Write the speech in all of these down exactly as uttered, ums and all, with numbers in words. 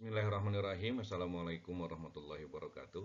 Bismillahirrahmanirrahim. Assalamualaikum warahmatullahi wabarakatuh.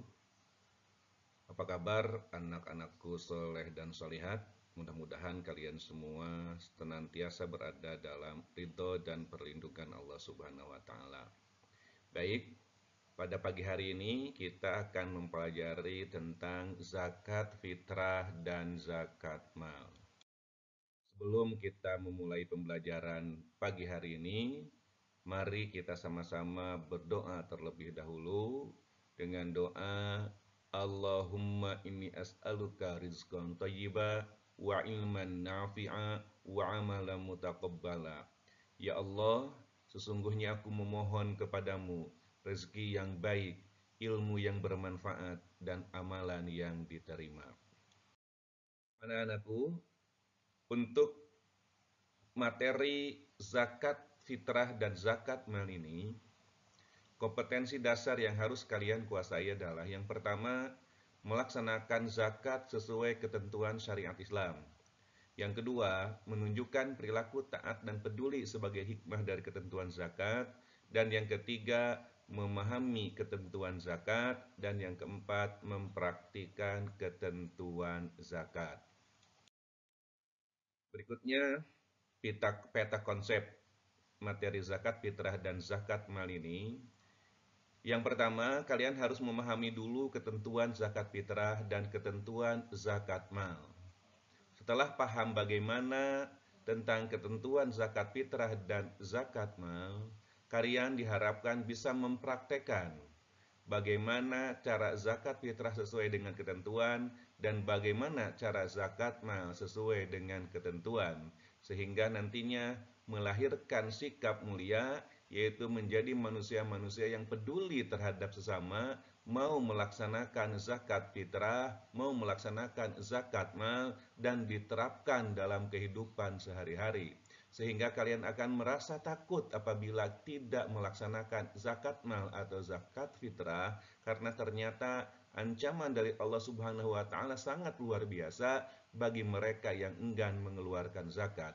Apa kabar anak-anakku soleh dan solihat? Mudah-mudahan kalian semua senantiasa berada dalam ridho dan perlindungan Allah Subhanahu wa Ta'ala. Baik, pada pagi hari ini kita akan mempelajari tentang zakat fitrah dan zakat mal. Sebelum kita memulai pembelajaran pagi hari ini, mari kita sama-sama berdoa terlebih dahulu dengan doa Allahumma inni as'aluka rizqan thayyiba wa ilman nafi'a wa amalan mutaqabbala. Ya Allah, sesungguhnya aku memohon kepadamu rezeki yang baik, ilmu yang bermanfaat, dan amalan yang diterima. Anak-anakku, untuk materi zakat fitrah dan zakat mal ini, kompetensi dasar yang harus kalian kuasai adalah yang pertama, melaksanakan zakat sesuai ketentuan syariat Islam. Yang kedua, menunjukkan perilaku taat dan peduli sebagai hikmah dari ketentuan zakat. Dan yang ketiga, memahami ketentuan zakat. Dan yang keempat, mempraktikkan ketentuan zakat. Berikutnya, peta, peta konsep materi zakat fitrah dan zakat mal ini. Yang pertama, kalian harus memahami dulu ketentuan zakat fitrah dan ketentuan zakat mal. Setelah paham bagaimana tentang ketentuan zakat fitrah dan zakat mal, kalian diharapkan bisa mempraktekkan bagaimana cara zakat fitrah sesuai dengan ketentuan dan bagaimana cara zakat mal sesuai dengan ketentuan, sehingga nantinya melahirkan sikap mulia, yaitu menjadi manusia-manusia yang peduli terhadap sesama, mau melaksanakan zakat fitrah, mau melaksanakan zakat mal, dan diterapkan dalam kehidupan sehari-hari. Sehingga kalian akan merasa takut apabila tidak melaksanakan zakat mal atau zakat fitrah, karena ternyata ancaman dari Allah Subhanahu wa Ta'ala sangat luar biasa bagi mereka yang enggan mengeluarkan zakat.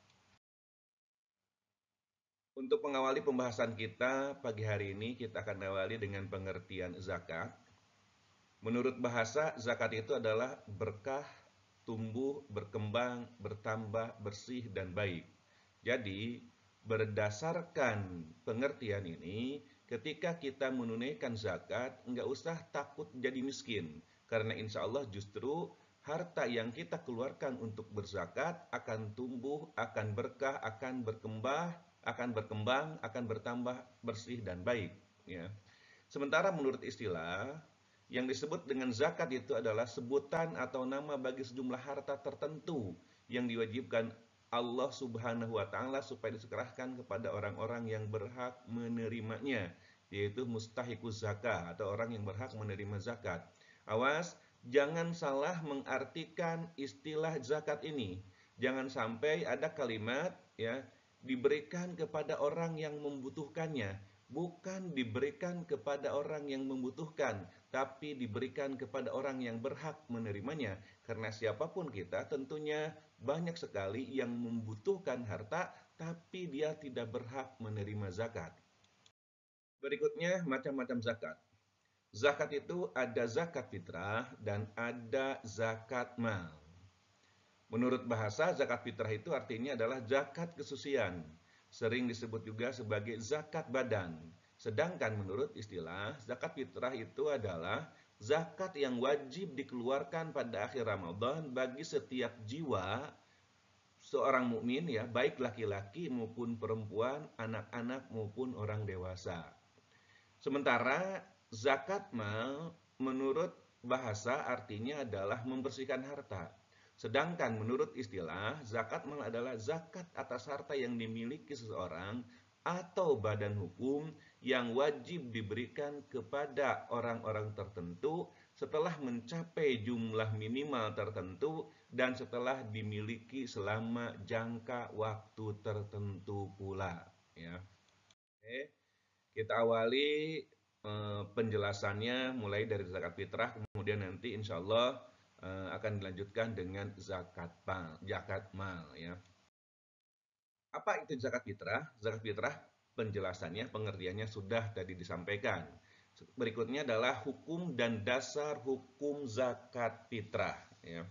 Untuk mengawali pembahasan kita pagi hari ini, kita akan awali dengan pengertian zakat. Menurut bahasa, zakat itu adalah berkah, tumbuh, berkembang, bertambah, bersih, dan baik. Jadi, berdasarkan pengertian ini, ketika kita menunaikan zakat, nggak usah takut jadi miskin. Karena insya Allah justru harta yang kita keluarkan untuk berzakat akan tumbuh, akan berkah, akan berkembang, akan berkembang, akan bertambah, bersih, dan baik. Ya. Sementara menurut istilah, yang disebut dengan zakat itu adalah sebutan atau nama bagi sejumlah harta tertentu yang diwajibkan Allah Subhanahu wa Ta'ala supaya diserahkan kepada orang-orang yang berhak menerimanya, yaitu mustahikus zakat atau orang yang berhak menerima zakat. Awas, jangan salah mengartikan istilah zakat ini. Jangan sampai ada kalimat ya diberikan kepada orang yang membutuhkannya. Bukan diberikan kepada orang yang membutuhkan, tapi diberikan kepada orang yang berhak menerimanya. Karena siapapun kita tentunya banyak sekali yang membutuhkan harta, tapi dia tidak berhak menerima zakat. Berikutnya, macam-macam zakat. Zakat itu ada zakat fitrah dan ada zakat mal. Menurut bahasa, zakat fitrah itu artinya adalah zakat kesucian. Sering disebut juga sebagai zakat badan. Sedangkan menurut istilah, zakat fitrah itu adalah zakat yang wajib dikeluarkan pada akhir Ramadan bagi setiap jiwa seorang mukmin, ya, baik laki-laki maupun perempuan, anak-anak maupun orang dewasa. Sementara zakat mal menurut bahasa artinya adalah membersihkan harta. Sedangkan menurut istilah, zakat mal adalah zakat atas harta yang dimiliki seseorang atau badan hukum yang wajib diberikan kepada orang-orang tertentu setelah mencapai jumlah minimal tertentu dan setelah dimiliki selama jangka waktu tertentu pula. Ya. Oke, kita awali eh, penjelasannya mulai dari zakat fitrah, kemudian nanti insya Allah eh, akan dilanjutkan dengan zakat mal, zakat mal, ya. Apa itu zakat fitrah? Zakat fitrah penjelasannya, pengertiannya sudah tadi disampaikan. Berikutnya adalah hukum dan dasar hukum zakat fitrah. Ya.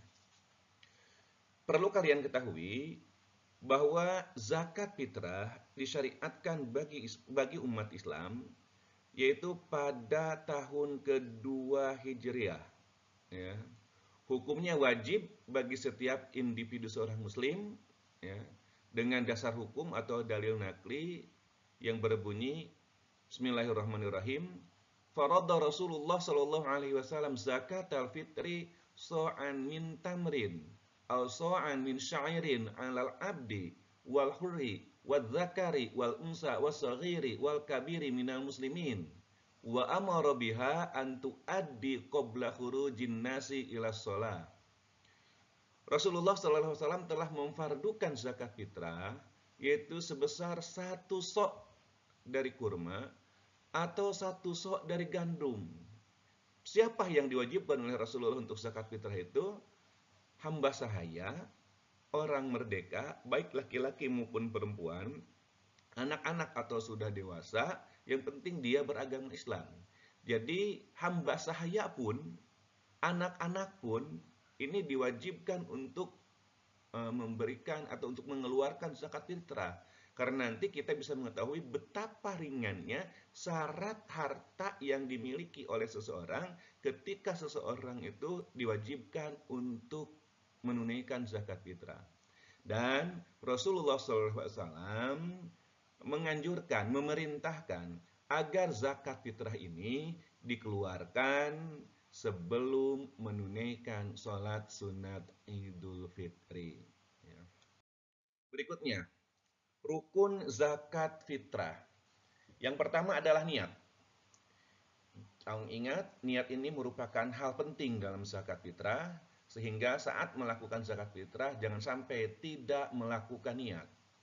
Perlu kalian ketahui bahwa zakat fitrah disyariatkan bagi bagi umat Islam yaitu pada tahun kedua Hijriah. Ya. Hukumnya wajib bagi setiap individu seorang Muslim, ya, dengan dasar hukum atau dalil nakli yang berbunyi Bismillahirrahmanirrahim. Farada Rasulullah sallallahu alaihi wasallam zakat al-fitri so'an min tamrin aw so'an min sya'irin 'alal abdi wal hurri wal zakari wal unsa was saghiri wal kabiri minal muslimin wa amara biha an tuaddi qabla khurujin nasi ila shalah. Rasulullah sallallahu alaihi wasallam telah memfardukan zakat fitrah yaitu sebesar satu sok dari kurma atau satu sok dari gandum. Siapa yang diwajibkan oleh Rasulullah untuk zakat fitrah itu? Hamba sahaya, orang merdeka, baik laki-laki maupun perempuan, anak-anak atau sudah dewasa, yang penting dia beragama Islam. Jadi hamba sahaya pun, anak-anak pun, ini diwajibkan untuk e, memberikan atau untuk mengeluarkan zakat fitrah. Karena nanti kita bisa mengetahui betapa ringannya syarat harta yang dimiliki oleh seseorang ketika seseorang itu diwajibkan untuk menunaikan zakat fitrah. Dan Rasulullah shallallahu alaihi wasallam menganjurkan, memerintahkan agar zakat fitrah ini dikeluarkan sebelum menunaikan sholat sunat Idul Fitri. Berikutnya, rukun zakat fitrah. Yang pertama adalah niat. Kamu ingat, niat ini merupakan hal penting dalam zakat fitrah, sehingga saat melakukan zakat fitrah jangan sampai tidak melakukan niat.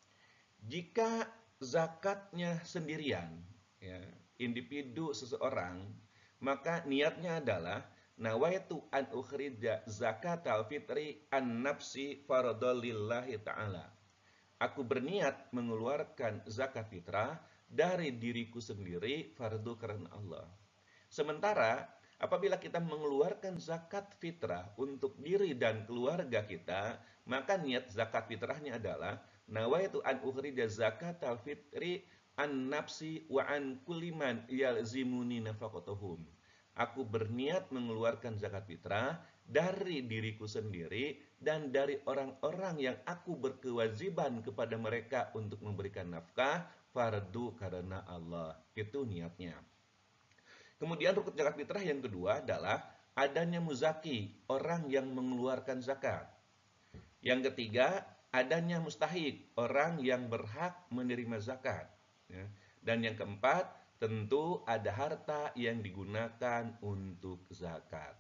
Jika zakatnya sendirian, ya, individu seseorang, maka niatnya adalah nawaitu an ukhrija zakatal fitri an nafsi faradhal lillahi ta'ala. Aku berniat mengeluarkan zakat fitrah dari diriku sendiri, fardu karena Allah. Sementara apabila kita mengeluarkan zakat fitrah untuk diri dan keluarga kita, maka niat zakat fitrahnya adalah nawaitu an ukhrija zakatal fitri an nafsi wa an kulli man yalzimuni nafaqatuhum. Aku berniat mengeluarkan zakat fitrah dari diriku sendiri dan dari orang-orang yang aku berkewajiban kepada mereka untuk memberikan nafkah, fardu karena Allah. Itu niatnya. Kemudian rukun zakat fitrah yang kedua adalah adanya muzaki, orang yang mengeluarkan zakat. Yang ketiga, adanya mustahik, orang yang berhak menerima zakat. Dan yang keempat, tentu ada harta yang digunakan untuk zakat.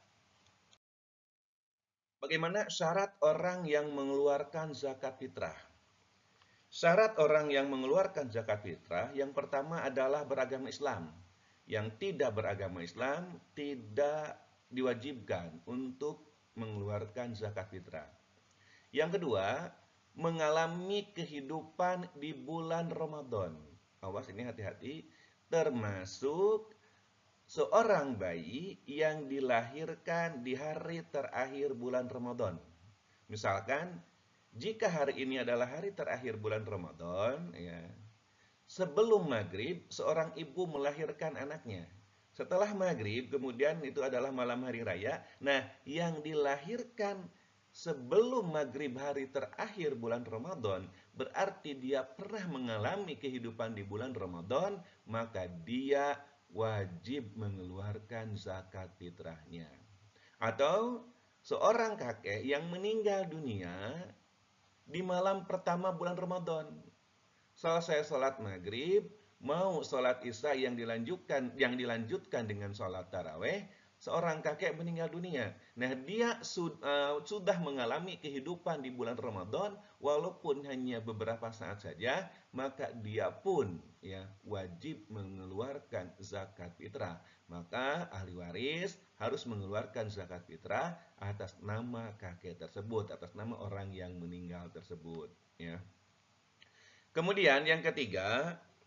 Bagaimana syarat orang yang mengeluarkan zakat fitrah? Syarat orang yang mengeluarkan zakat fitrah yang pertama adalah beragama Islam. Yang tidak beragama Islam tidak diwajibkan untuk mengeluarkan zakat fitrah. Yang kedua, mengalami kehidupan di bulan Ramadan. Awas ini hati-hati, termasuk seorang bayi yang dilahirkan di hari terakhir bulan Ramadan. Misalkan, jika hari ini adalah hari terakhir bulan Ramadan, ya, sebelum maghrib, seorang ibu melahirkan anaknya. Setelah maghrib, kemudian itu adalah malam hari raya. Nah, yang dilahirkan sebelum maghrib hari terakhir bulan Ramadan, berarti dia pernah mengalami kehidupan di bulan Ramadan, maka dia wajib mengeluarkan zakat fitrahnya. Atau seorang kakek yang meninggal dunia di malam pertama bulan Ramadan. Selesai sholat maghrib, mau sholat isya yang dilanjutkan yang dilanjutkan dengan sholat taraweh, seorang kakek meninggal dunia. Nah, dia sud, uh, sudah mengalami kehidupan di bulan Ramadan, walaupun hanya beberapa saat saja, maka dia pun ya wajib mengeluarkan zakat fitrah. Maka ahli waris harus mengeluarkan zakat fitrah atas nama kakek tersebut, atas nama orang yang meninggal tersebut. Ya. Kemudian yang ketiga,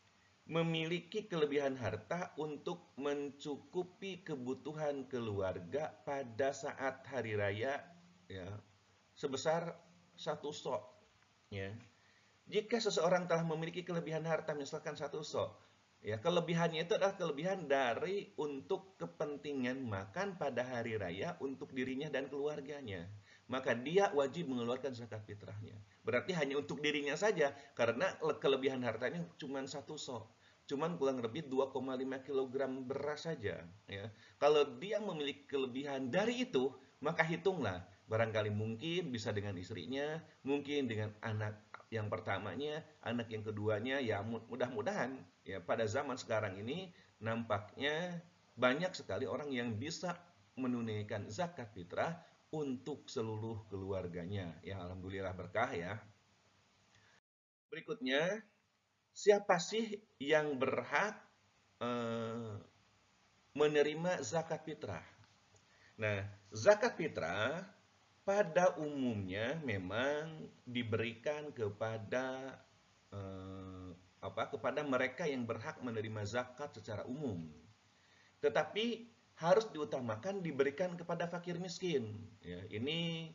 memiliki kelebihan harta untuk mencukupi kebutuhan keluarga pada saat hari raya, ya, sebesar satu sok, ya. Jika seseorang telah memiliki kelebihan harta, misalkan satu sok, ya, kelebihannya itu adalah kelebihan dari untuk kepentingan makan pada hari raya untuk dirinya dan keluarganya, maka dia wajib mengeluarkan zakat fitrahnya. Berarti hanya untuk dirinya saja, karena kelebihan hartanya cuma satu sok, cuman kurang lebih dua koma lima kilogram beras saja, ya. Kalau dia memiliki kelebihan dari itu, maka hitunglah, barangkali mungkin bisa dengan istrinya, mungkin dengan anak yang pertamanya, anak yang keduanya, ya mudah-mudahan ya pada zaman sekarang ini nampaknya banyak sekali orang yang bisa menunaikan zakat fitrah untuk seluruh keluarganya. Ya alhamdulillah berkah ya. Berikutnya, siapa sih yang berhak eh, menerima zakat fitrah? Nah, zakat fitrah pada umumnya memang diberikan kepada eh, apa kepada mereka yang berhak menerima zakat secara umum. Tetapi harus diutamakan diberikan kepada fakir miskin. Ya, ini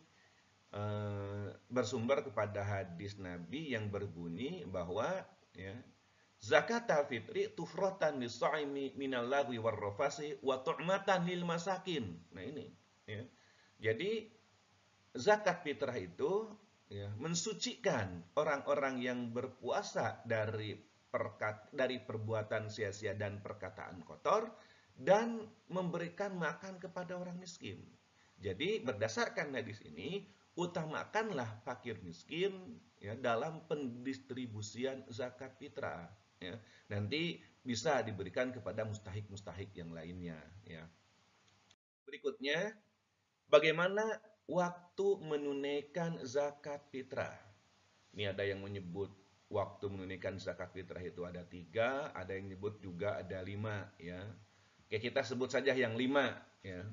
eh, bersumber kepada hadis Nabi yang berbunyi bahwa ya, zakat al-fitri tufrotan lis-shaimi minal lagwi warrafasi wa tu'matan lil masakin. Nah ini ya. Jadi zakat fitrah itu ya, mensucikan orang-orang yang berpuasa dari perkat, dari perbuatan sia-sia dan perkataan kotor dan memberikan makan kepada orang miskin. Jadi berdasarkan hadis ini, utamakanlah fakir miskin ya dalam pendistribusian zakat fitrah ya. Nanti bisa diberikan kepada mustahik-mustahik yang lainnya ya. Berikutnya, bagaimana waktu menunaikan zakat fitrah? Ini ada yang menyebut waktu menunaikan zakat fitrah itu ada tiga, ada yang menyebut juga ada lima, ya. Oke, kita sebut saja yang lima, ya.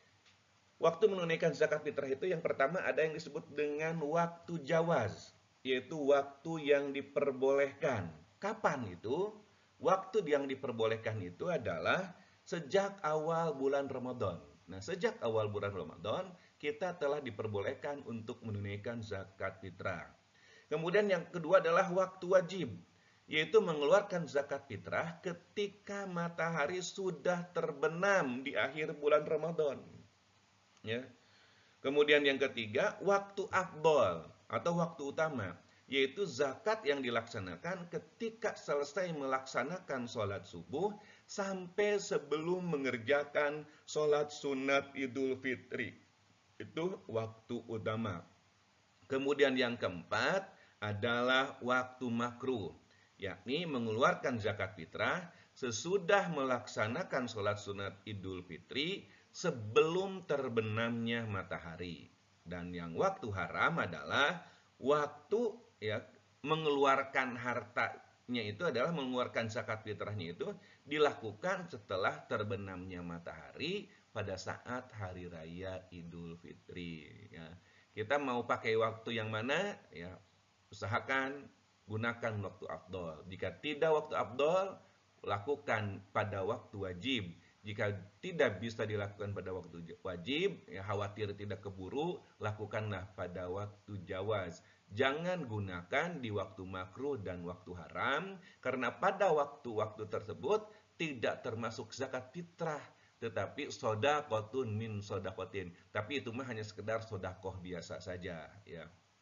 Waktu menunaikan zakat fitrah itu yang pertama ada yang disebut dengan waktu jawaz, yaitu waktu yang diperbolehkan. Kapan itu? Waktu yang diperbolehkan itu adalah sejak awal bulan Ramadan. Nah, sejak awal bulan Ramadan, kita telah diperbolehkan untuk menunaikan zakat fitrah. Kemudian yang kedua adalah waktu wajib, yaitu mengeluarkan zakat fitrah ketika matahari sudah terbenam di akhir bulan Ramadan. Ya. Kemudian yang ketiga, waktu afdol atau waktu utama, yaitu zakat yang dilaksanakan ketika selesai melaksanakan sholat subuh sampai sebelum mengerjakan sholat sunat idul fitri. Itu waktu utama. Kemudian yang keempat adalah waktu makruh, yakni mengeluarkan zakat fitrah sesudah melaksanakan sholat sunat idul fitri sebelum terbenamnya matahari. Dan yang waktu haram adalah waktu ya mengeluarkan hartanya itu adalah mengeluarkan zakat fitrahnya itu dilakukan setelah terbenamnya matahari pada saat hari raya Idul Fitri ya. Kita mau pakai waktu yang mana ya usahakan gunakan waktu afdol. Jika tidak waktu afdol, lakukan pada waktu wajib. Jika tidak bisa dilakukan pada waktu wajib, ya khawatir tidak keburu, lakukanlah pada waktu jawaz. Jangan gunakan di waktu makruh dan waktu haram, karena pada waktu-waktu tersebut tidak termasuk zakat fitrah, tetapi sodakotun min sodakotin. Tapi itu mah hanya sekedar sodakoh biasa saja. Ya.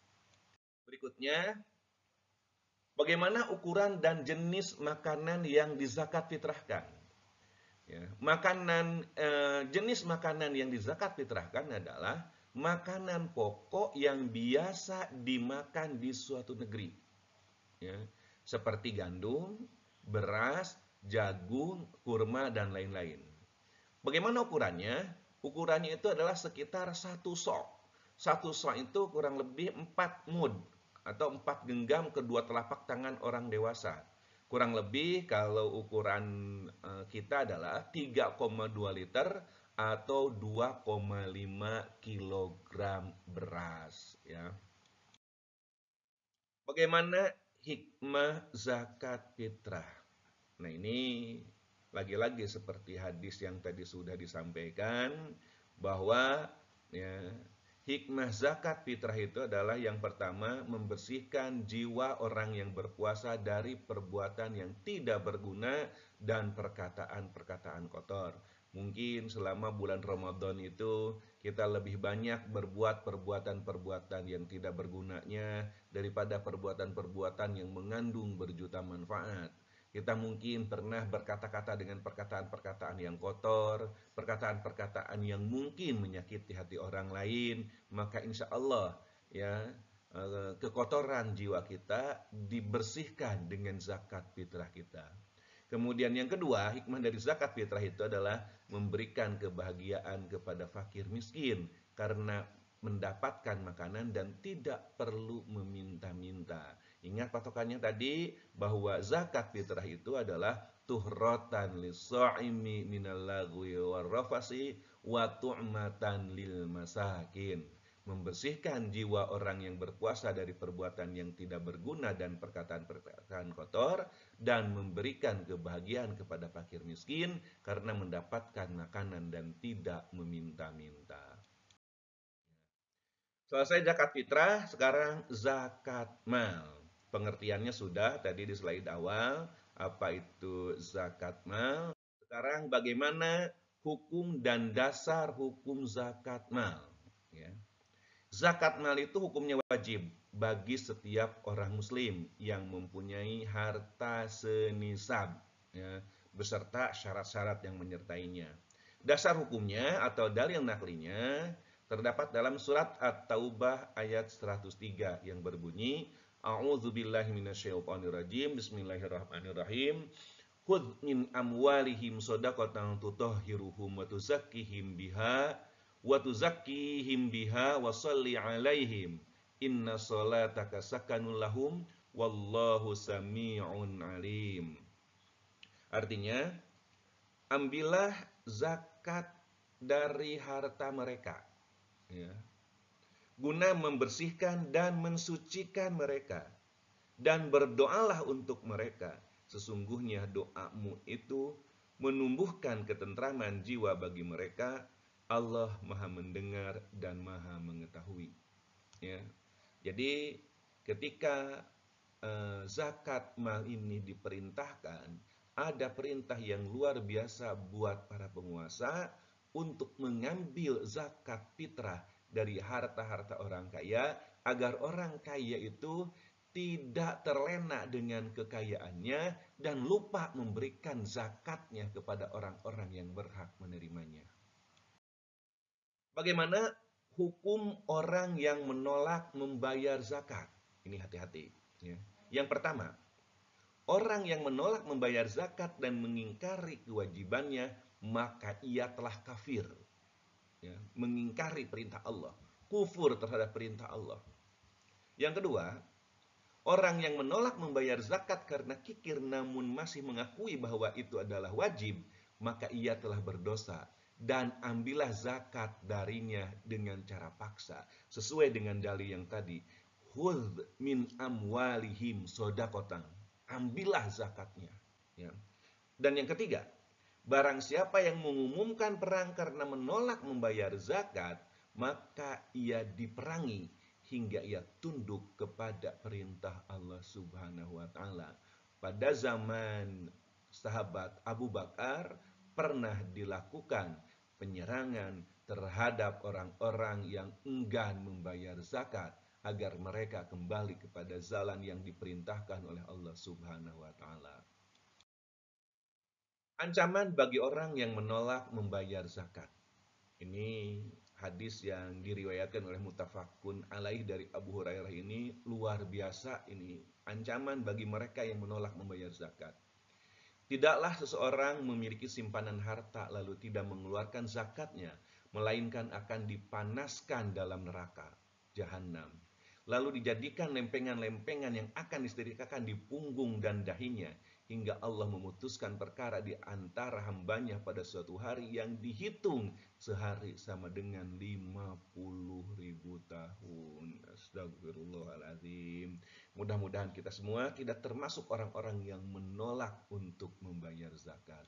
Berikutnya, bagaimana ukuran dan jenis makanan yang dizakat fitrahkan? Ya, makanan eh, jenis makanan yang dizakat fitrahkan adalah makanan pokok yang biasa dimakan di suatu negeri, ya, seperti gandum, beras, jagung, kurma dan lain-lain. Bagaimana ukurannya? Ukurannya itu adalah sekitar satu sok. Satu sok itu kurang lebih empat mud atau empat genggam kedua telapak tangan orang dewasa. Kurang lebih kalau ukuran kita adalah tiga koma dua liter atau dua koma lima kilogram beras ya. Bagaimana hikmah zakat fitrah? Nah, ini lagi-lagi seperti hadis yang tadi sudah disampaikan bahwa ya, hikmah zakat fitrah itu adalah yang pertama membersihkan jiwa orang yang berpuasa dari perbuatan yang tidak berguna dan perkataan-perkataan kotor. Mungkin selama bulan Ramadan itu kita lebih banyak berbuat perbuatan-perbuatan yang tidak bergunanya daripada perbuatan-perbuatan yang mengandung berjuta manfaat. Kita mungkin pernah berkata-kata dengan perkataan-perkataan yang kotor, perkataan-perkataan yang mungkin menyakiti hati orang lain, maka insya Allah ya eh, kekotoran jiwa kita dibersihkan dengan zakat fitrah kita. Kemudian yang kedua, hikmah dari zakat fitrah itu adalah memberikan kebahagiaan kepada fakir miskin karena mendapatkan makanan dan tidak perlu meminta-minta. Ingat patokannya tadi bahwa zakat fitrah itu adalah tuhratan lis-shaimi minal lagwi warrafasi wa tu'matan lil masakin. Membersihkan jiwa orang yang berpuasa dari perbuatan yang tidak berguna dan perkataan-perkataan kotor dan memberikan kebahagiaan kepada fakir miskin karena mendapatkan makanan dan tidak meminta-minta. Selesai zakat fitrah, sekarang zakat mal. Pengertiannya sudah tadi di slide awal, apa itu zakat mal. Sekarang bagaimana hukum dan dasar hukum zakat mal. Ya. Zakat mal itu hukumnya wajib bagi setiap orang muslim yang mempunyai harta senisab, ya, beserta syarat-syarat yang menyertainya. Dasar hukumnya atau dalil naklinya terdapat dalam surat At-Taubah ayat seratus tiga yang berbunyi, A'udzubillahi minasyaitonirrajim, Bismillahirrahmanirrahim. Khudh min amwalihim shadaqatan tutahhiruhum wa tuzakkihim biha wa tuzakkihim biha wa shalli 'alaihim. Inna sholataka sakanun lahum wallahu sami'un alim. Artinya, ambillah zakat dari harta mereka, ya, guna membersihkan dan mensucikan mereka, dan berdoalah untuk mereka. Sesungguhnya doamu itu menumbuhkan ketentraman jiwa bagi mereka. Allah Maha mendengar dan Maha mengetahui. Ya. Jadi ketika eh, zakat mal ini diperintahkan, ada perintah yang luar biasa buat para penguasa untuk mengambil zakat fitrah dari harta-harta orang kaya agar orang kaya itu tidak terlena dengan kekayaannya dan lupa memberikan zakatnya kepada orang-orang yang berhak menerimanya. Bagaimana hukum orang yang menolak membayar zakat? Ini hati-hati. Ya. Yang pertama, orang yang menolak membayar zakat dan mengingkari kewajibannya, maka ia telah kafir. Ya, mengingkari perintah Allah, kufur terhadap perintah Allah. Yang kedua, orang yang menolak membayar zakat karena kikir namun masih mengakui bahwa itu adalah wajib, maka ia telah berdosa. Dan ambillah zakat darinya dengan cara paksa. Sesuai dengan dalil yang tadi. Khudh min amwalihim shadaqatan. Ambillah zakatnya. Ya. Dan yang ketiga, barang siapa yang mengumumkan perang karena menolak membayar zakat, maka ia diperangi hingga ia tunduk kepada perintah Allah Subhanahu wa taala. Pada zaman sahabat Abu Bakar pernah dilakukan penyerangan terhadap orang-orang yang enggan membayar zakat agar mereka kembali kepada jalan yang diperintahkan oleh Allah Subhanahu wa taala. Ancaman bagi orang yang menolak membayar zakat. Ini hadis yang diriwayatkan oleh Muttafaqun alaih dari Abu Hurairah ini luar biasa. Ini ancaman bagi mereka yang menolak membayar zakat. Tidaklah seseorang memiliki simpanan harta lalu tidak mengeluarkan zakatnya, melainkan akan dipanaskan dalam neraka jahanam. Lalu dijadikan lempengan-lempengan yang akan disetrikakan di punggung dan dahinya, hingga Allah memutuskan perkara di antara hambanya pada suatu hari yang dihitung sehari sama dengan lima puluh ribu tahun. Astagfirullahaladzim. Mudah-mudahan kita semua tidak termasuk orang-orang yang menolak untuk membayar zakat.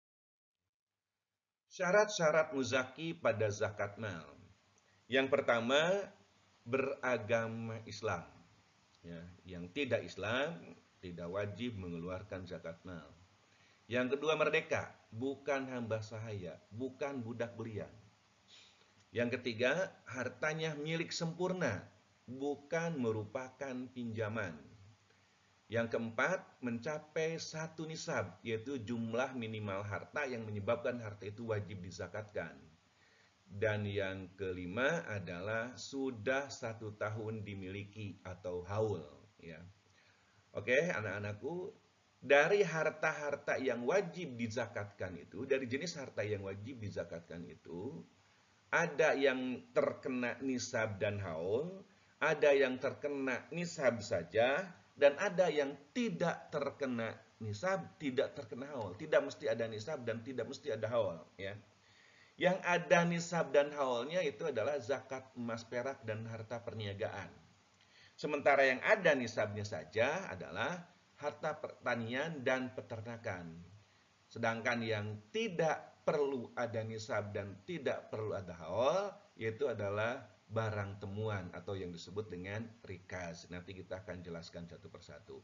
Syarat-syarat muzaki pada zakat mal. Yang pertama, beragama Islam. Ya, yang tidak Islam tidak wajib mengeluarkan zakat mal. Yang kedua, merdeka, bukan hamba sahaya, bukan budak belian. Yang ketiga, hartanya milik sempurna, bukan merupakan pinjaman. Yang keempat, mencapai satu nisab, yaitu jumlah minimal harta yang menyebabkan harta itu wajib dizakatkan. Dan yang kelima adalah sudah satu tahun dimiliki atau haul. Ya. Oke, anak-anakku, dari harta-harta yang wajib dizakatkan itu, dari jenis harta yang wajib dizakatkan itu, ada yang terkena nisab dan haul, ada yang terkena nisab saja, dan ada yang tidak terkena nisab, tidak terkena haul. Tidak mesti ada nisab dan tidak mesti ada haul. Ya. Yang ada nisab dan haulnya itu adalah zakat emas perak dan harta perniagaan. Sementara yang ada nisabnya saja adalah harta pertanian dan peternakan. Sedangkan yang tidak perlu ada nisab dan tidak perlu ada haul, yaitu adalah barang temuan atau yang disebut dengan rikaz. Nanti kita akan jelaskan satu persatu.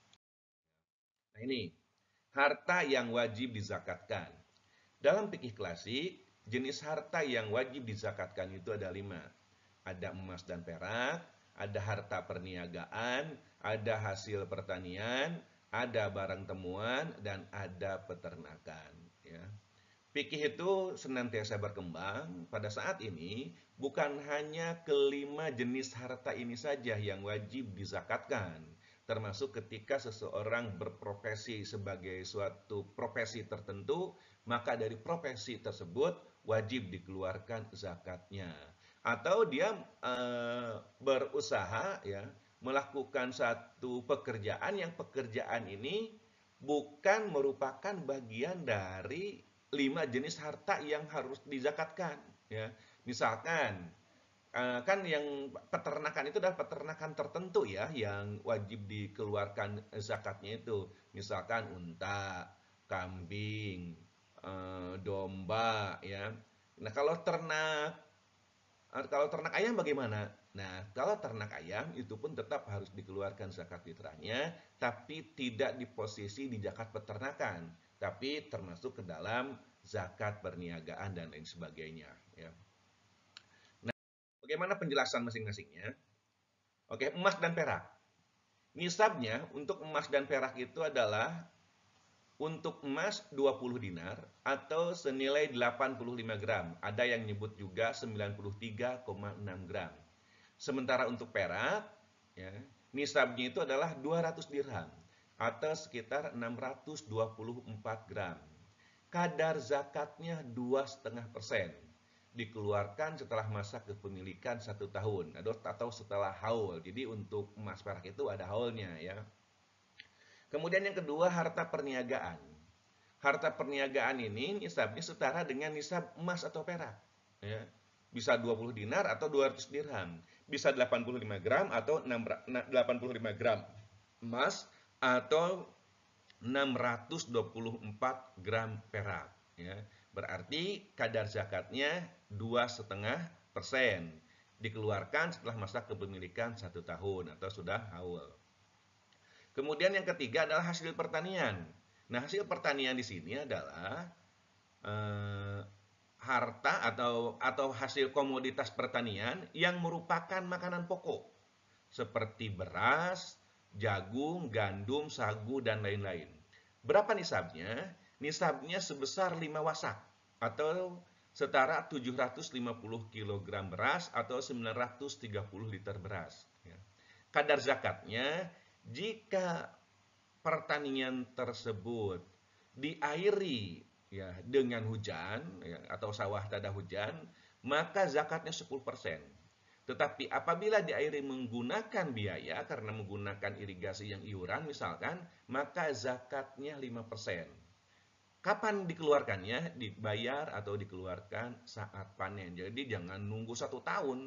Nah ini, harta yang wajib dizakatkan. Dalam fikih klasik, jenis harta yang wajib dizakatkan itu ada lima. Ada emas dan perak, ada harta perniagaan, ada hasil pertanian, ada barang temuan, dan ada peternakan. Ya. Fikih itu senantiasa berkembang. Pada saat ini, bukan hanya kelima jenis harta ini saja yang wajib dizakatkan, termasuk ketika seseorang berprofesi sebagai suatu profesi tertentu, maka dari profesi tersebut wajib dikeluarkan zakatnya. Atau dia e, berusaha ya melakukan satu pekerjaan yang pekerjaan ini bukan merupakan bagian dari lima jenis harta yang harus dizakatkan ya. Misalkan eh, kan yang peternakan itu adalah peternakan tertentu ya yang wajib dikeluarkan zakatnya itu. Misalkan unta, kambing, eh, domba ya. Nah, kalau ternak eh, kalau ternak ayam bagaimana? Nah, kalau ternak ayam itu pun tetap harus dikeluarkan zakat fitrahnya, tapi tidak di posisi di zakat peternakan, tapi termasuk ke dalam zakat perniagaan dan lain sebagainya ya. Bagaimana penjelasan masing-masingnya? Oke, emas dan perak. Nisabnya untuk emas dan perak itu adalah untuk emas dua puluh dinar atau senilai delapan puluh lima gram. Ada yang nyebut juga sembilan puluh tiga koma enam gram. Sementara untuk perak, ya, nisabnya itu adalah dua ratus dirham atau sekitar enam ratus dua puluh empat gram. Kadar zakatnya dua koma lima persen. Dikeluarkan setelah masa kepemilikan satu tahun atau setelah haul. Jadi untuk emas perak itu ada haulnya ya. Kemudian yang kedua, harta perniagaan. Harta perniagaan ini nisabnya setara dengan nisab emas atau perak. Ya. Bisa dua puluh dinar atau dua ratus dirham. Bisa delapan puluh lima gram atau delapan puluh lima gram emas atau enam ratus dua puluh empat gram perak. Ya. Berarti kadar zakatnya dua koma lima persen. Dikeluarkan setelah masa kepemilikan satu tahun atau sudah haul. Kemudian yang ketiga adalah hasil pertanian. Nah, hasil pertanian di sini adalah eh, harta atau atau hasil komoditas pertanian yang merupakan makanan pokok seperti beras, jagung, gandum, sagu dan lain-lain. Berapa nisabnya? Nisabnya sebesar lima wasak atau setara tujuh ratus lima puluh kilogram beras atau sembilan ratus tiga puluh liter beras. Kadar zakatnya jika pertanian tersebut diairi ya dengan hujan ya, atau sawah tak ada hujan, maka zakatnya sepuluh persen. Tetapi apabila diairi menggunakan biaya karena menggunakan irigasi yang iuran misalkan, maka zakatnya lima persen. Kapan dikeluarkannya? Dibayar atau dikeluarkan saat panen. Jadi jangan nunggu satu tahun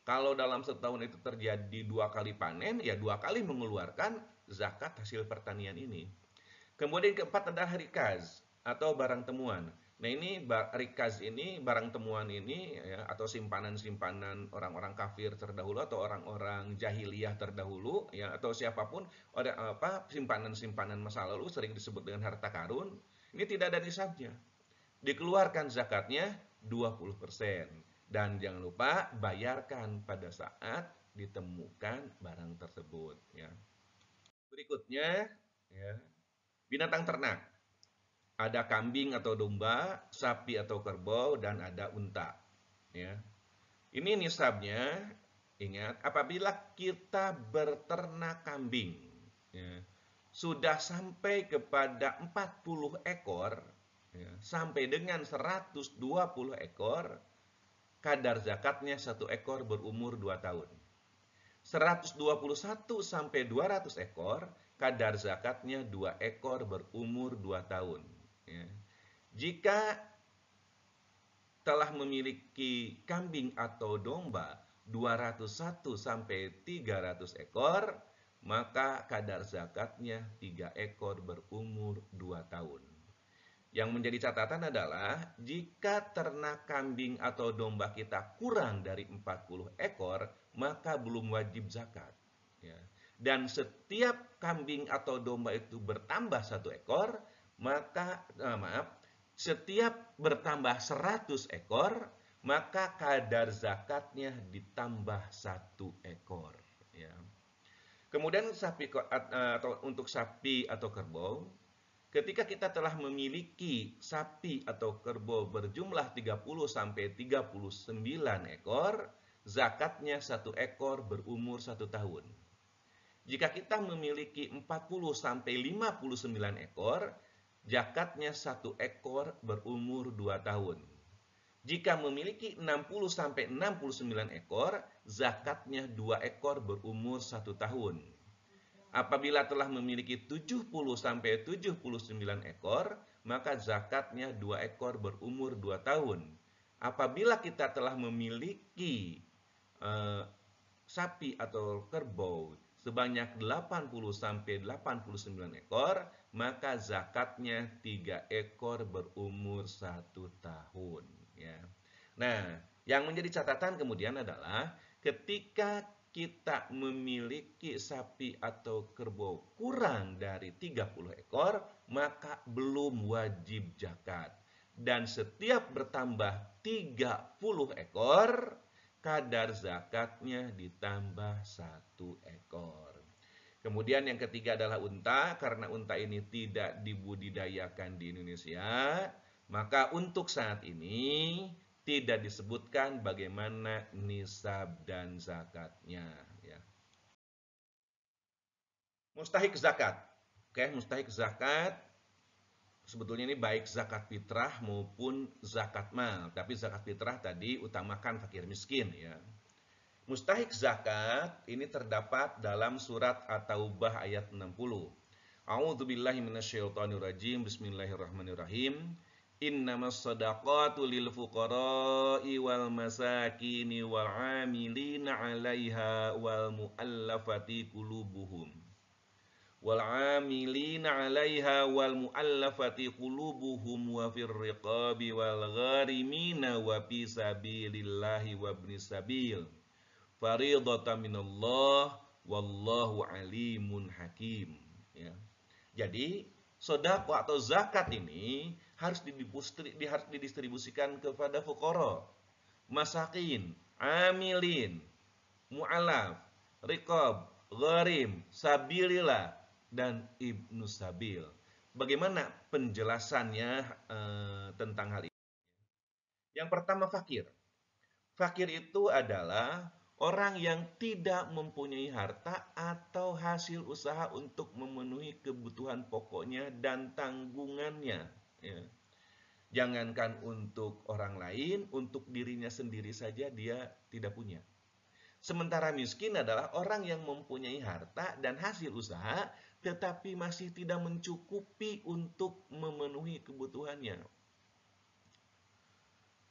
Kalau dalam setahun itu terjadi dua kali panen, ya dua kali mengeluarkan zakat hasil pertanian ini. Kemudian keempat adalah rikaz atau barang temuan. Nah ini rikaz ini, barang temuan ini ya, atau simpanan-simpanan orang-orang kafir terdahulu atau orang-orang jahiliyah terdahulu ya, atau siapapun ada apa simpanan-simpanan masa lalu sering disebut dengan harta karun. Ini tidak ada nisabnya. Dikeluarkan zakatnya dua puluh persen. Dan jangan lupa bayarkan pada saat ditemukan barang tersebut ya. Berikutnya ya, binatang ternak. Ada kambing atau domba, sapi atau kerbau, dan ada unta. Ya. Ini nisabnya, ingat, apabila kita berternak kambing, ya, sudah sampai kepada empat puluh ekor, ya, sampai dengan seratus dua puluh ekor, kadar zakatnya satu ekor berumur dua tahun. seratus dua puluh satu sampai dua ratus ekor, kadar zakatnya dua ekor berumur dua tahun. Ya. Jika telah memiliki kambing atau domba dua ratus satu sampai tiga ratus ekor, maka kadar zakatnya tiga ekor berumur dua tahun. Yang menjadi catatan adalah jika ternak kambing atau domba kita kurang dari empat puluh ekor, maka belum wajib zakat. Ya. Dan setiap kambing atau domba itu bertambah satu ekor, maka eh, maaf, setiap bertambah seratus ekor, maka kadar zakatnya ditambah satu ekor. Ya. Kemudian sapi atau untuk sapi atau kerbau, ketika kita telah memiliki sapi atau kerbau berjumlah tiga puluh sampai tiga puluh sembilan ekor, zakatnya satu ekor berumur satu tahun. Jika kita memiliki empat puluh sampai lima puluh sembilan ekor, zakatnya satu ekor berumur dua tahun. Jika memiliki enam puluh sampai enam puluh sembilan ekor, zakatnya dua ekor berumur satu tahun. Apabila telah memiliki tujuh puluh sampai tujuh puluh sembilan ekor, maka zakatnya dua ekor berumur dua tahun. Apabila kita telah memiliki eh, sapi atau kerbau sebanyak delapan puluh sampai delapan puluh sembilan ekor, maka zakatnya tiga ekor berumur satu tahun. Ya. Nah, yang menjadi catatan kemudian adalah ketika kita memiliki sapi atau kerbau kurang dari tiga puluh ekor, maka belum wajib zakat. Dan setiap bertambah tiga puluh ekor, kadar zakatnya ditambah satu ekor. Kemudian yang ketiga adalah unta. Karena unta ini tidak dibudidayakan di Indonesia, maka untuk saat ini tidak disebutkan bagaimana nisab dan zakatnya. Ya. Mustahik zakat. Oke, mustahik zakat sebetulnya ini baik zakat fitrah maupun zakat mal. Tapi zakat fitrah tadi utamakan fakir miskin ya. Mustahik zakat ini terdapat dalam surat At-Taubah ayat enam puluh. A'udzubillahi minasyaitonirrajim. Bismillahirrahmanirrahim. Innamas shadaqatu lil fuqara'i wal masakini wal 'amilina 'alaiha wal mu'allafati qulubuhum wal 'amilina 'alaiha wal mu'allafati qulubuhum wa fir riqabi wal gharimina wa fi sabilillahi wa ibnis sabil fariidatan minallah wallahu alimun hakim ya. Jadi sedekah atau zakat ini harus didistribusikan kepada fuqara, masakin, amilin, mu'alaf, riqab, gharim, sabilillah, dan ibnu sabil. Bagaimana penjelasannya eh, tentang hal ini? Yang pertama fakir. Fakir itu adalah orang yang tidak mempunyai harta atau hasil usaha untuk memenuhi kebutuhan pokoknya dan tanggungannya. Ya. Jangankan untuk orang lain, untuk dirinya sendiri saja dia tidak punya. Sementara miskin adalah orang yang mempunyai harta dan hasil usaha, tetapi masih tidak mencukupi untuk memenuhi kebutuhannya.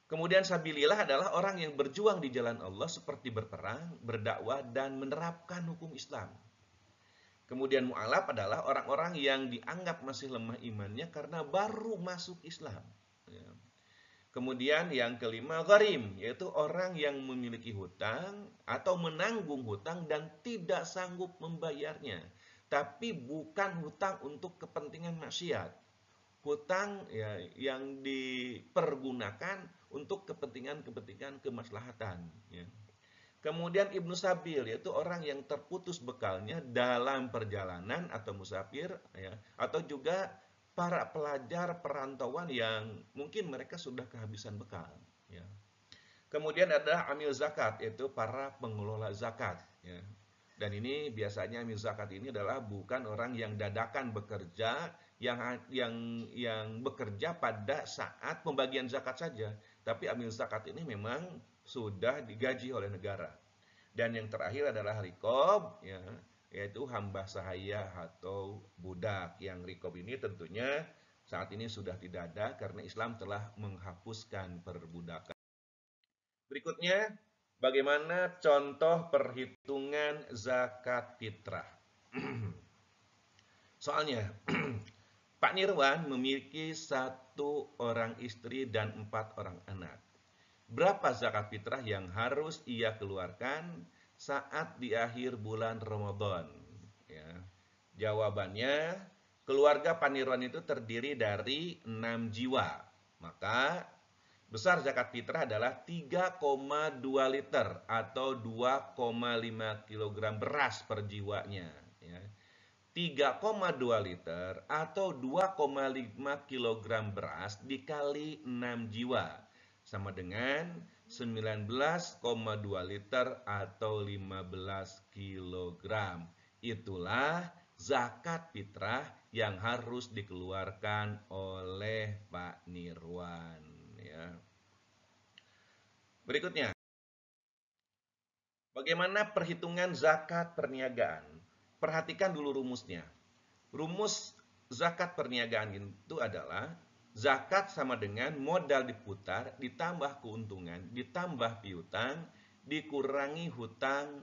Kemudian sabilillah adalah orang yang berjuang di jalan Allah seperti berperang, berdakwah, dan menerapkan hukum Islam. Kemudian mu'alaf adalah orang-orang yang dianggap masih lemah imannya karena baru masuk Islam. Ya. Kemudian yang kelima, gharim, yaitu orang yang memiliki hutang atau menanggung hutang dan tidak sanggup membayarnya. Tapi bukan hutang untuk kepentingan maksiat. Hutang ya, yang dipergunakan untuk kepentingan-kepentingan kemaslahatan. Ya. Kemudian Ibnu Sabil, yaitu orang yang terputus bekalnya dalam perjalanan atau musafir, ya, atau juga para pelajar perantauan yang mungkin mereka sudah kehabisan bekal. Ya. Kemudian ada amil zakat, yaitu para pengelola zakat. Ya. Dan ini biasanya amil zakat ini adalah bukan orang yang dadakan bekerja, yang yang yang bekerja pada saat pembagian zakat saja, tapi amil zakat ini memang sudah digaji oleh negara. Dan yang terakhir adalah rikob, ya, yaitu hamba sahaya atau budak. Yang rikob ini tentunya saat ini sudah tidak ada karena Islam telah menghapuskan perbudakan. Berikutnya, bagaimana contoh perhitungan zakat fitrah? Soalnya, Pak Nirwan memiliki satu orang istri dan empat orang anak. Berapa zakat fitrah yang harus ia keluarkan saat di akhir bulan Ramadan? Ya. Jawabannya, keluarga Pak Nirwan itu terdiri dari enam jiwa. Maka besar zakat fitrah adalah tiga koma dua liter atau dua koma lima kilogram beras per jiwanya. Ya. tiga koma dua liter atau dua koma lima kilogram beras dikali enam jiwa sama dengan sembilan belas koma dua liter atau lima belas kilogram. Itulah zakat fitrah yang harus dikeluarkan oleh Pak Nirwan. Ya. Berikutnya, bagaimana perhitungan zakat perniagaan? Perhatikan dulu rumusnya. Rumus zakat perniagaan itu adalah zakat sama dengan modal diputar ditambah keuntungan ditambah piutang dikurangi hutang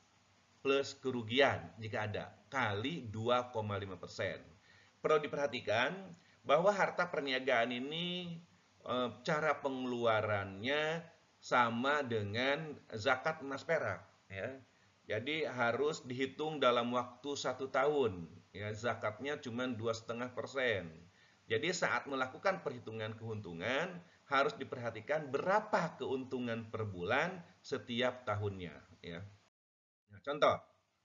plus kerugian jika ada kali dua koma lima persen. Perlu diperhatikan bahwa harta perniagaan ini cara pengeluarannya sama dengan zakat emas perak, ya. Jadi harus dihitung dalam waktu satu tahun. Ya, zakatnya cuma dua koma lima persen. Jadi saat melakukan perhitungan keuntungan harus diperhatikan berapa keuntungan per bulan setiap tahunnya. Ya. Nah, contoh,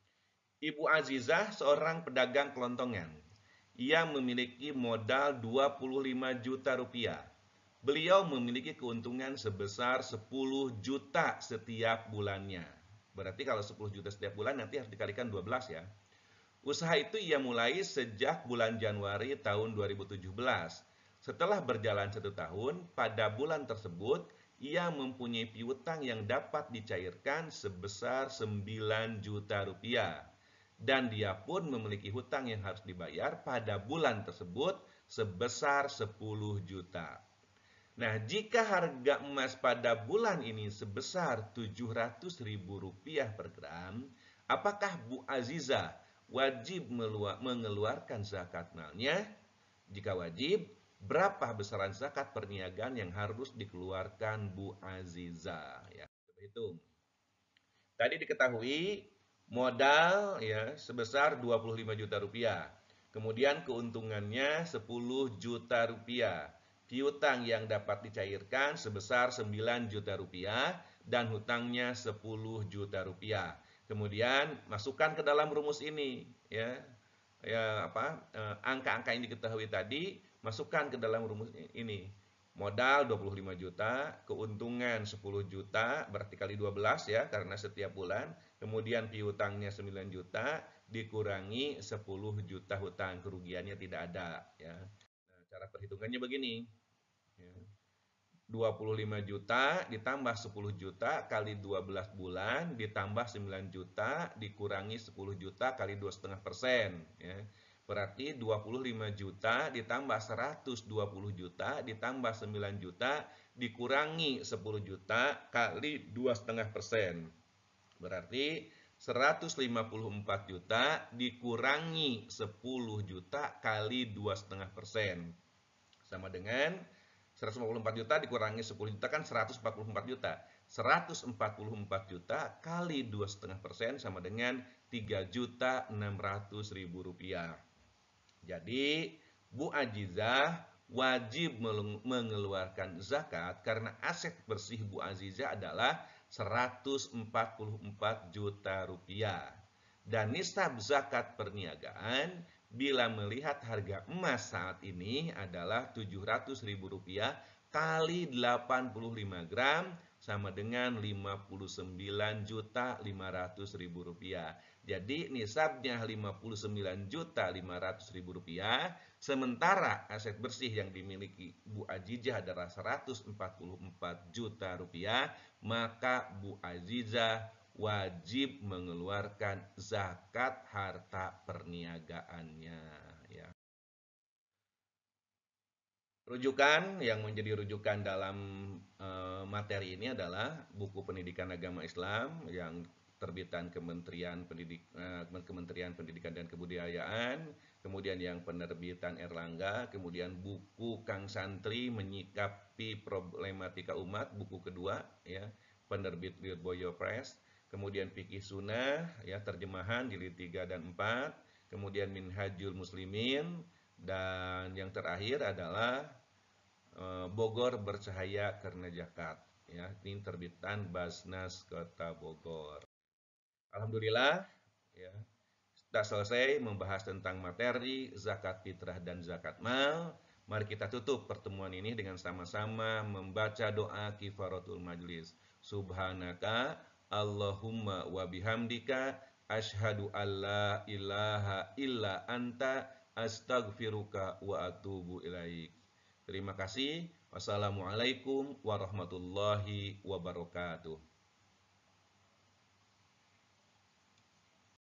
Ibu Azizah seorang pedagang kelontongan. Ia memiliki modal dua puluh lima juta rupiah. Beliau memiliki keuntungan sebesar sepuluh juta setiap bulannya. Berarti kalau sepuluh juta setiap bulan nanti harus dikalikan dua belas ya. Usaha itu ia mulai sejak bulan Januari tahun dua ribu tujuh belas. Setelah berjalan satu tahun, pada bulan tersebut ia mempunyai piutang yang dapat dicairkan sebesar sembilan juta rupiah. Dan dia pun memiliki hutang yang harus dibayar pada bulan tersebut sebesar sepuluh juta. Nah, jika harga emas pada bulan ini sebesar tujuh ratus ribu rupiah per gram, apakah Bu Azizah wajib mengeluarkan zakat malnya? Jika wajib, berapa besaran zakat perniagaan yang harus dikeluarkan Bu Azizah? Ya, coba hitung. Tadi diketahui modal ya sebesar dua puluh lima juta rupiah. Kemudian keuntungannya sepuluh juta rupiah. Piutang yang dapat dicairkan sebesar sembilan juta rupiah dan hutangnya sepuluh juta rupiah. Kemudian masukkan ke dalam rumus ini ya. Ya apa? Angka-angka yang diketahui tadi masukkan ke dalam rumus ini. Modal dua puluh lima juta, keuntungan sepuluh juta, berarti kali dua belas ya karena setiap bulan. Kemudian piutangnya sembilan juta dikurangi sepuluh juta hutang, kerugiannya tidak ada ya. Nah, cara perhitungannya begini. dua puluh lima juta ditambah sepuluh juta kali dua belas bulan ditambah sembilan juta dikurangi sepuluh juta kali dua koma lima persen ya. Berarti dua puluh lima juta ditambah seratus dua puluh juta ditambah sembilan juta dikurangi sepuluh juta kali dua koma lima persen. Berarti seratus lima puluh empat juta dikurangi sepuluh juta kali dua koma lima persen. Sama dengan seratus lima puluh empat juta dikurangi sepuluh juta kan seratus empat puluh empat juta. seratus empat puluh empat juta kali dua koma lima persen sama dengan tiga juta enam ratus ribu rupiah. Jadi Bu Azizah wajib mengeluarkan zakat karena aset bersih Bu Azizah adalah seratus empat puluh empat juta rupiah. Dan nisab zakat perniagaan bila melihat harga emas saat ini adalah tujuh ratus ribu rupiah kali delapan puluh lima gram sama dengan lima puluh sembilan juta lima ratus ribu rupiah. Jadi nisabnya lima puluh sembilan juta lima ratus ribu rupiah, sementara aset bersih yang dimiliki Bu Azizah adalah seratus empat puluh empat juta rupiah, maka Bu Azizah wajib mengeluarkan zakat harta perniagaannya. Ya. Rujukan yang menjadi rujukan dalam e, materi ini adalah buku Pendidikan Agama Islam yang terbitan Kementerian Pendidik, e, Kementerian Pendidikan dan Kebudayaan, kemudian yang penerbitan Erlangga, kemudian buku Kang Santri Menyikapi Problematika Umat, buku kedua, ya, penerbit Lirboyo Press, kemudian Fikih Sunnah, ya, terjemahan jilid tiga dan empat, kemudian Minhajul Muslimin, dan yang terakhir adalah Bogor Bercahaya Karena Zakat, ya, ini terbitan Basnas Kota Bogor. Alhamdulillah, ya, sudah selesai membahas tentang materi zakat fitrah dan zakat mal. Mari kita tutup pertemuan ini dengan sama-sama membaca doa kifaratul majlis. Subhanaka Allahumma wa bihamdika asyhadu alla ilaha illa anta astaghfiruka wa atubu ilaik. Terima kasih. Wassalamualaikum warahmatullahi wabarakatuh.